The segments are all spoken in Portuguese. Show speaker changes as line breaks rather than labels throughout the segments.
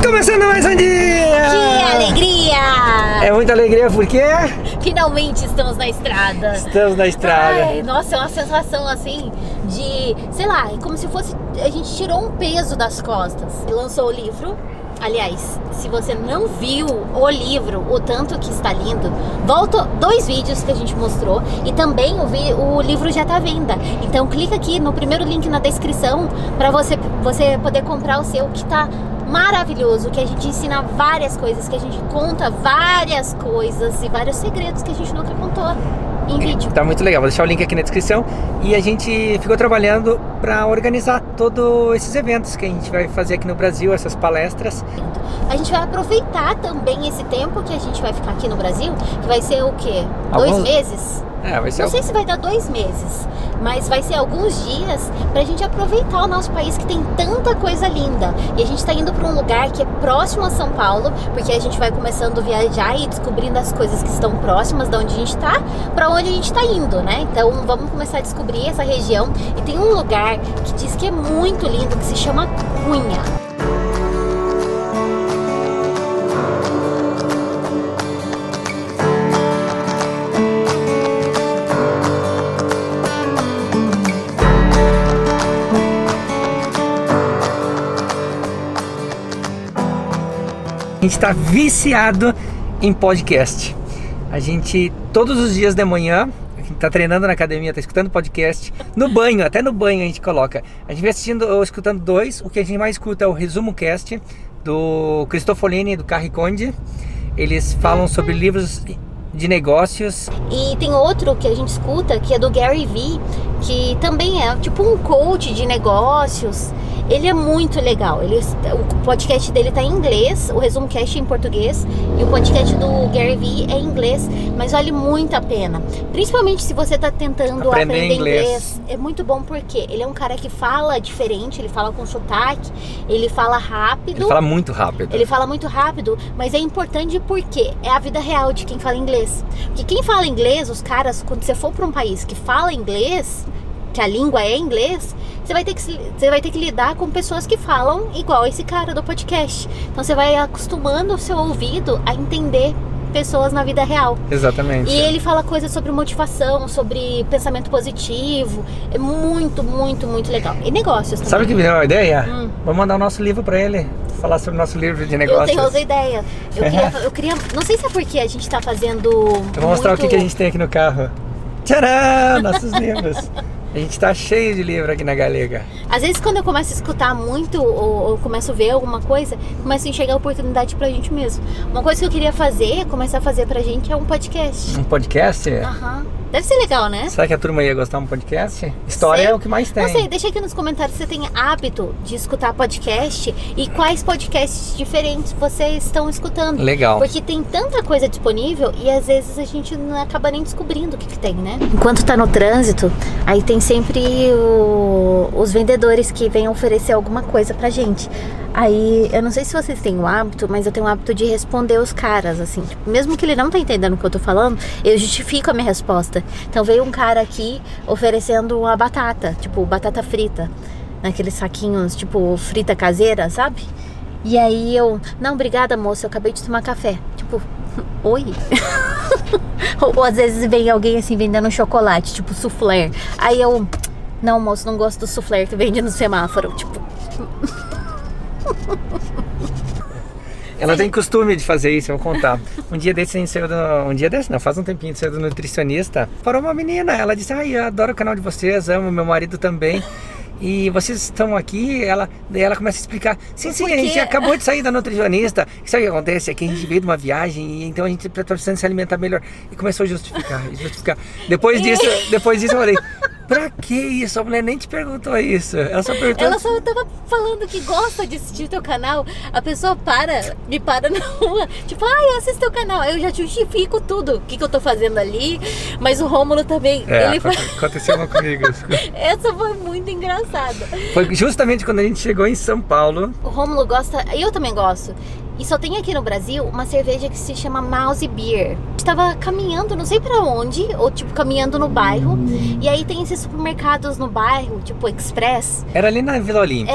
Começando mais um dia!
Que alegria!
É muita alegria porque
finalmente estamos na estrada.
Estamos na estrada.
Ai, nossa, é uma sensação assim de, sei lá, é como se fosse a gente tirou um peso das costas. Lançou o livro. Aliás, se você não viu o livro, o tanto que está lindo, volta 2 vídeos que a gente mostrou e também o livro já está à venda. Então clica aqui no primeiro link na descrição para você poder comprar o seu, que está maravilhoso, que a gente ensina várias coisas, que a gente conta várias coisas e vários segredos que a gente nunca contou em vídeo.
Tá muito legal, vou deixar o link aqui na descrição. E a gente ficou trabalhando para organizar todos esses eventos que a gente vai fazer aqui no Brasil, essas palestras.
A gente vai aproveitar também esse tempo que a gente vai ficar aqui no Brasil, que vai ser o quê? 2 meses?
Vai ser.
Não sei se vai dar 2 meses, mas vai ser alguns dias pra gente aproveitar o nosso país, que tem tanta coisa linda. E a gente tá indo pra um lugar que é próximo a São Paulo, porque a gente vai começando a viajar e descobrindo as coisas que estão próximas de onde a gente tá, pra onde a gente tá indo, né? Então vamos começar a descobrir essa região. E tem um lugar que diz que é muito lindo, que se chama Cunha.
A gente tá viciado em podcast. A gente, todos os dias de manhã, a gente tá treinando na academia, tá escutando podcast. No banho, até no banho a gente coloca. A gente vem assistindo ou escutando 2. O que a gente mais escuta é o Resumo Cast do Cristofolini e do Carrie Conde. Eles falam sobre livros de negócios.
E tem outro que a gente escuta, que é do Gary Vee, que também é tipo um coach de negócios. Ele é muito legal. O podcast dele tá em inglês, o Resumo Cast é em português e o podcast do Gary Vee é em inglês, mas vale muito a pena. Principalmente se você tá tentando aprender inglês. É muito bom porque ele é um cara que fala diferente, ele fala com sotaque, ele fala rápido.
Ele fala muito rápido.
Ele fala muito rápido, mas é importante porque é a vida real de quem fala inglês. Porque quem fala inglês, os caras, quando você for para um país que fala inglês, que a língua é inglês, você vai ter que lidar com pessoas que falam igual esse cara do podcast. Então você vai acostumando o seu ouvido a entender pessoas na vida real.
Exatamente.
E ele fala coisas sobre motivação, sobre pensamento positivo. É muito, muito, muito legal. E negócios também.
Sabe o que me deu uma ideia? Vamos mandar o nosso livro para ele. Falar sobre o nosso livro de negócios.
Eu tenho outra ideia. Eu queria... Não sei se é porque a gente tá fazendo...
Eu vou mostrar o que a gente tem aqui no carro. Tcharam! Nossos livros. A gente tá cheio de livro aqui na Galega.
Às vezes quando eu começo a escutar muito ou começo a ver alguma coisa, começo a enxergar oportunidade pra gente mesmo. Uma coisa que eu queria fazer, começar a fazer pra gente é um podcast.
Um podcast?
Aham. Deve ser legal, né?
Será que a turma ia gostar de um podcast? História é o que mais tem.
Não sei, deixa aqui nos comentários se você tem hábito de escutar podcast e quais podcasts diferentes vocês estão escutando.
Legal.
Porque tem tanta coisa disponível e às vezes a gente não acaba nem descobrindo o que tem, né? Enquanto tá no trânsito, aí tem sempre os vendedores que vêm oferecer alguma coisa pra gente. Aí, eu não sei se vocês têm o hábito, mas eu tenho o hábito de responder os caras, assim. Tipo, mesmo que ele não tá entendendo o que eu tô falando, eu justifico a minha resposta. Então veio um cara aqui oferecendo uma batata, tipo, batata frita, naqueles saquinhos, tipo, frita caseira, sabe? E aí eu, não, obrigada moça, eu acabei de tomar café. Tipo, oi? Ou às vezes vem alguém assim vendendo um chocolate, tipo soufflé. Aí eu, não moço, não gosto do soufflé que vende no semáforo, tipo...
Ela tem costume de fazer isso, eu vou contar. Um dia desse a gente saiu um dia desse não, faz um tempinho, saiu do nutricionista. Parou uma menina, ela disse, ai, eu adoro o canal de vocês, amo meu marido também. E vocês estão aqui, daí ela começa a explicar. Sim, a gente acabou de sair da nutricionista. Sabe o que acontece? É que a gente veio de uma viagem e então a gente está precisando se alimentar melhor. E começou a justificar. Depois disso eu falei, pra que isso? A mulher nem te perguntou isso. Ela só perguntou.
Ela só tava falando que gosta de assistir teu canal. A pessoa me para na rua. Tipo, eu assisto teu canal. Aí eu já justifico tudo. O que eu tô fazendo ali. Mas o Rômulo também.
Aconteceu uma comigo.
Essa foi muito engraçada.
Foi justamente quando a gente chegou em São Paulo.
O Rômulo gosta, eu também gosto. E só tem aqui no Brasil uma cerveja que se chama Mouse Beer. A gente tava caminhando, não sei pra onde, ou tipo caminhando no bairro. E aí tem esses supermercados no bairro, tipo Express.
Era ali na Vila Olímpia.
É.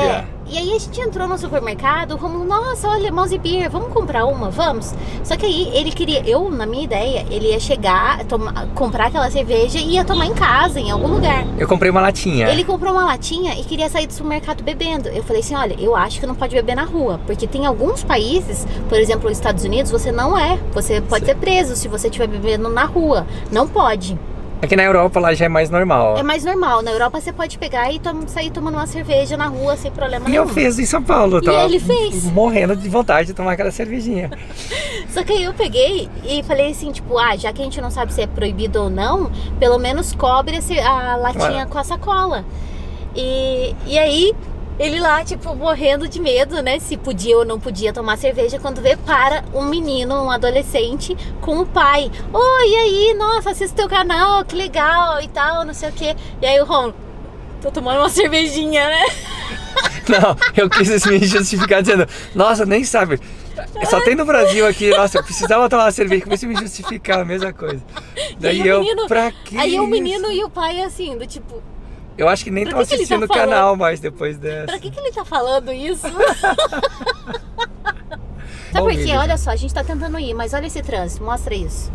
E aí a gente entrou no supermercado, Romulo, nossa, olha, Mouse Beer, vamos comprar uma, vamos? Só que aí ele queria, na minha ideia, ele ia chegar, comprar aquela cerveja e ia tomar em casa, em algum lugar.
Eu comprei uma latinha.
Ele comprou uma latinha e queria sair do supermercado bebendo. Eu falei assim, olha, eu acho que não pode beber na rua, porque tem alguns países, por exemplo, os Estados Unidos, você pode ser preso se você estiver bebendo na rua, não pode.
Aqui na Europa lá já é mais normal.
É mais normal. Na Europa você pode pegar e sair tomando uma cerveja na rua sem problema nenhum.
E eu fiz em São Paulo.
E ele fez.
Morrendo de vontade de tomar aquela cervejinha.
Só que aí eu peguei e falei assim, tipo, já que a gente não sabe se é proibido ou não, pelo menos cobre a latinha com a sacola. E aí... Ele lá, tipo, morrendo de medo, né? Se podia ou não podia tomar cerveja. Quando vê, para um menino, um adolescente, com o pai. Oi, e aí? Nossa, assisto teu canal, que legal e tal, não sei o quê. E aí o Romulo, tô tomando uma cervejinha, né?
Não, eu quis me justificar dizendo, nossa, nem sabe. Só tem no Brasil aqui, nossa, eu precisava tomar uma cerveja. Comecei a me justificar, a mesma coisa. Daí eu, pra que
Aí
isso?
o menino e o pai, assim, do tipo...
Eu acho que nem estão assistindo o canal mais depois dessa.
Pra que ele tá falando isso? Sabe por quê? Olha só, a gente tá tentando ir, mas olha esse trânsito, mostra isso.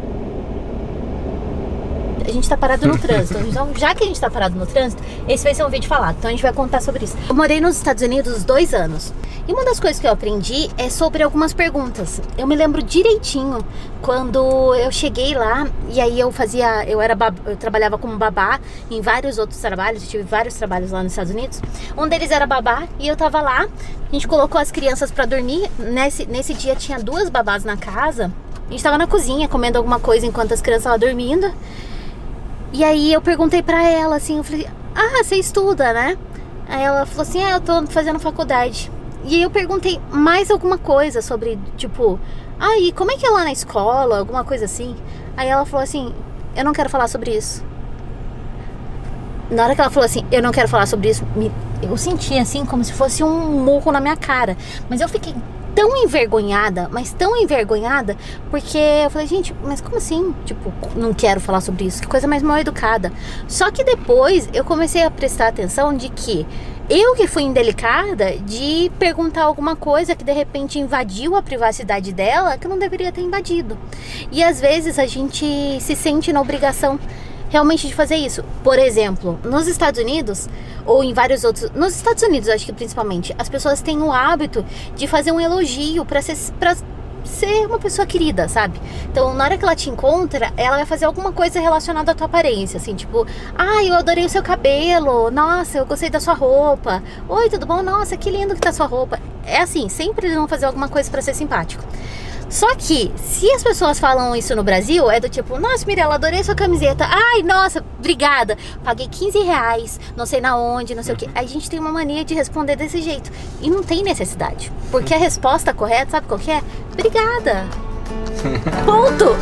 A gente tá parado no trânsito. Então, já que a gente tá parado no trânsito, esse vai ser um vídeo falado. Então a gente vai contar sobre isso. Eu morei nos Estados Unidos 2 anos. E uma das coisas que eu aprendi é sobre algumas perguntas. Eu me lembro direitinho quando eu cheguei lá e aí eu trabalhava como babá em vários outros trabalhos. Eu tive vários trabalhos lá nos Estados Unidos. Um deles era babá e eu tava lá. A gente colocou as crianças pra dormir. Nesse dia tinha 2 babás na casa. A gente tava na cozinha comendo alguma coisa enquanto as crianças estavam dormindo. E aí eu perguntei pra ela, assim, eu falei, você estuda, né? Aí ela falou assim, eu tô fazendo faculdade. E aí eu perguntei mais alguma coisa sobre, tipo, e como é que é lá na escola, alguma coisa assim. Aí ela falou assim, eu não quero falar sobre isso. Na hora que ela falou assim, eu não quero falar sobre isso, eu senti assim, como se fosse um murro na minha cara. Mas eu fiquei tão envergonhada, mas tão envergonhada, porque eu falei, gente, mas como assim? Tipo, não quero falar sobre isso, que coisa mais mal educada. Só que depois eu comecei a prestar atenção de que eu que fui indelicada de perguntar alguma coisa que de repente invadiu a privacidade dela, que não deveria ter invadido. E às vezes a gente se sente na obrigação realmente de fazer isso. Por exemplo, nos Estados Unidos ou em vários outros, nos Estados Unidos eu acho que principalmente, as pessoas têm o hábito de fazer um elogio pra ser uma pessoa querida, sabe? Então na hora que ela te encontra, ela vai fazer alguma coisa relacionada à tua aparência, assim, tipo, eu adorei o seu cabelo, nossa, eu gostei da sua roupa, oi, tudo bom? Nossa, que lindo que tá a sua roupa. É assim, sempre eles vão fazer alguma coisa pra ser simpático. Só que, se as pessoas falam isso no Brasil, é do tipo, nossa, Mirella, adorei sua camiseta. Ai, nossa, obrigada. Paguei 15 reais, não sei na onde, não sei o que. Aí a gente tem uma mania de responder desse jeito. E não tem necessidade. Porque a resposta correta, sabe qual que é? Obrigada. Ponto.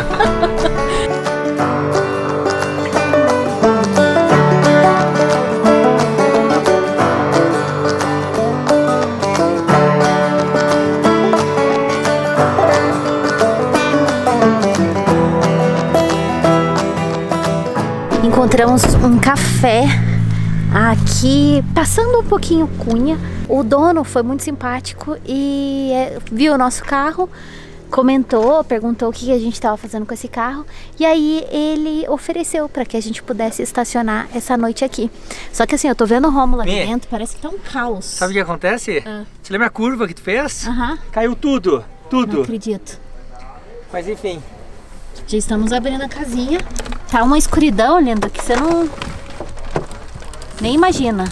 Encontramos um café aqui, passando um pouquinho Cunha. O dono foi muito simpático e viu o nosso carro, perguntou o que a gente estava fazendo com esse carro. E aí ele ofereceu para que a gente pudesse estacionar essa noite aqui. Só que assim, eu tô vendo o Romulo aqui dentro, parece que tá um caos.
Sabe o que acontece? Você lembra a curva que tu fez? Caiu tudo.
Não acredito.
Mas enfim.
Já estamos abrindo a casinha. Tá uma escuridão, linda, que você não... nem imagina.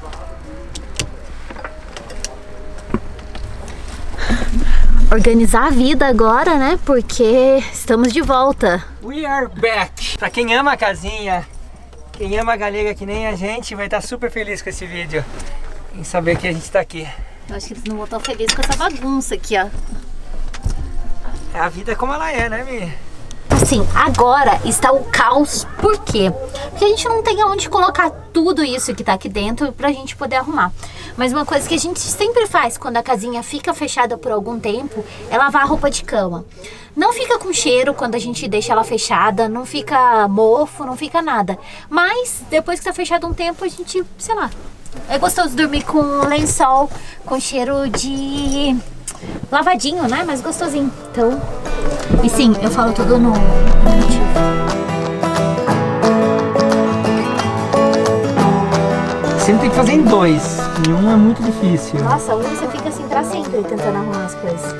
Organizar a vida agora, né? Porque estamos de volta.
We are back! Pra quem ama a casinha, quem ama a galega que nem a gente, vai estar super feliz com esse vídeo. Em saber que a gente tá aqui.
Eu acho que eles não vão estar felizes com essa bagunça aqui, ó.
É a vida como ela é, né, Mi?
Assim, agora está o caos. Por quê? Porque a gente não tem aonde colocar tudo isso que tá aqui dentro pra gente poder arrumar. Mas uma coisa que a gente sempre faz quando a casinha fica fechada por algum tempo é lavar a roupa de cama. Não fica com cheiro quando a gente deixa ela fechada, não fica mofo, não fica nada. Mas depois que tá fechado um tempo, a gente, sei lá, É gostoso dormir com lençol, com cheiro de lavadinho, né? Mas gostosinho. Então, e sim, eu falo tudo no motivo.
Sempre tem que fazer em 2. Em 1 é muito difícil.
Nossa, você fica assim pra sempre tentando arrumar as coisas.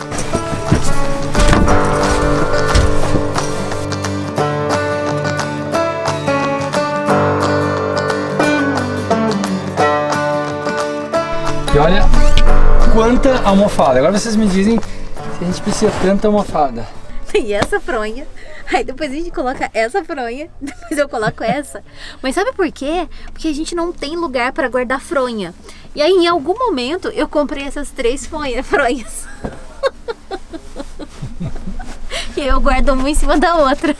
E olha quanta almofada. Agora vocês me dizem se a gente precisa de tanta almofada.
E essa fronha. Aí depois a gente coloca essa fronha. Depois eu coloco essa. Mas sabe por quê? Porque a gente não tem lugar para guardar fronha. E aí em algum momento eu comprei essas 3 fronhas. E eu guardo uma em cima da outra.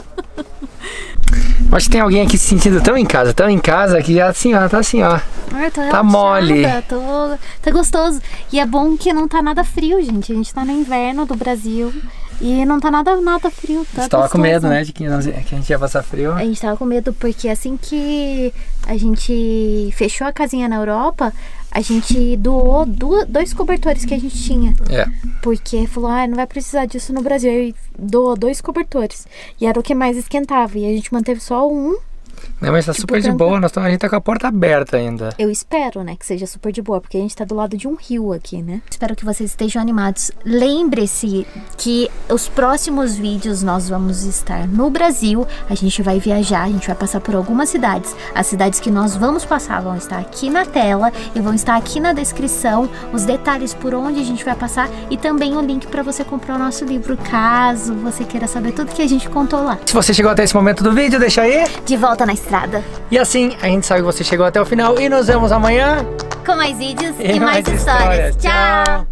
Acho que tem alguém aqui se sentindo tão em casa que já assim, ó, tá assim, ó. Tá mole.
Tá gostoso. E é bom que não tá nada frio, gente. A gente tá no inverno do Brasil e não tá nada frio. Tá. Você
tava com medo, né, de que a gente ia passar frio?
A gente tava com medo porque assim que a gente fechou a casinha na Europa, a gente doou 2 cobertores que a gente tinha.
É.
Porque falou, não vai precisar disso no Brasil. E doou 2 cobertores. E era o que mais esquentava. E a gente manteve só um.
Não, mas tá super de boa, a gente tá com a porta aberta ainda.
Eu espero, né, que seja super de boa, porque a gente tá do lado de um rio aqui, né? Espero que vocês estejam animados. Lembre-se que os próximos vídeos nós vamos estar no Brasil. A gente vai viajar, a gente vai passar por algumas cidades. As cidades que nós vamos passar vão estar aqui na tela e vão estar aqui na descrição os detalhes por onde a gente vai passar e também o link para você comprar o nosso livro, caso você queira saber tudo que a gente contou lá.
Se você chegou até esse momento do vídeo, deixa aí.
De volta na estrada.
E assim a gente sabe que você chegou até o final e nos vemos amanhã
com mais vídeos e mais histórias. Tchau!